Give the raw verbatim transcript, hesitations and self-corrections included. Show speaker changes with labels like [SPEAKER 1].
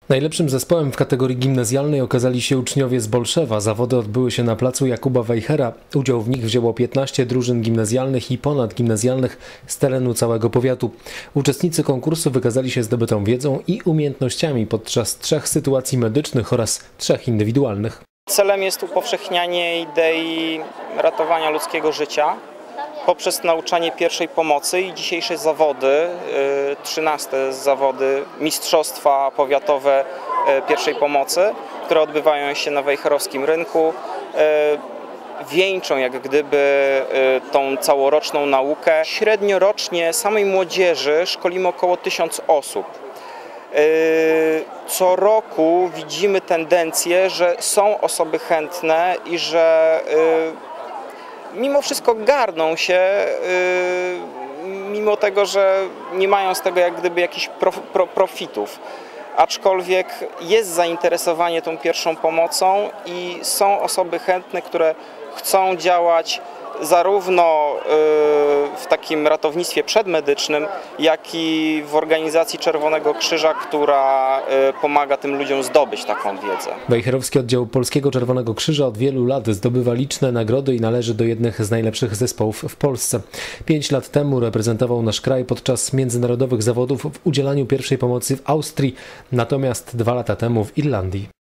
[SPEAKER 1] Najlepszym zespołem w kategorii gimnazjalnej okazali się uczniowie z Bolszewa. Zawody odbyły się na placu Jakuba Wejhera. Udział w nich wzięło piętnaście drużyn gimnazjalnych i ponadgimnazjalnych z terenu całego powiatu. Uczestnicy konkursu wykazali się zdobytą wiedzą i umiejętnościami podczas trzech sytuacji medycznych oraz trzech indywidualnych.
[SPEAKER 2] Celem jest upowszechnianie idei ratowania ludzkiego życia poprzez nauczanie pierwszej pomocy i dzisiejsze zawody, trzynaste zawody mistrzostwa powiatowe pierwszej pomocy, które odbywają się na wejherowskim rynku, wieńczą jak gdyby tą całoroczną naukę. Średnio rocznie samej młodzieży szkolimy około tysiąc osób. Co roku widzimy tendencję, że są osoby chętne i że mimo wszystko garną się, mimo tego, że nie mają z tego jak gdyby jakichś profitów. Aczkolwiek jest zainteresowanie tą pierwszą pomocą i są osoby chętne, które chcą działać zarówno w takim ratownictwie przedmedycznym, jak i w organizacji Czerwonego Krzyża, która pomaga tym ludziom zdobyć taką wiedzę.
[SPEAKER 1] Wejherowski oddział Polskiego Czerwonego Krzyża od wielu lat zdobywa liczne nagrody i należy do jednych z najlepszych zespołów w Polsce. Pięć lat temu reprezentował nasz kraj podczas międzynarodowych zawodów w udzielaniu pierwszej pomocy w Austrii, natomiast dwa lata temu w Irlandii.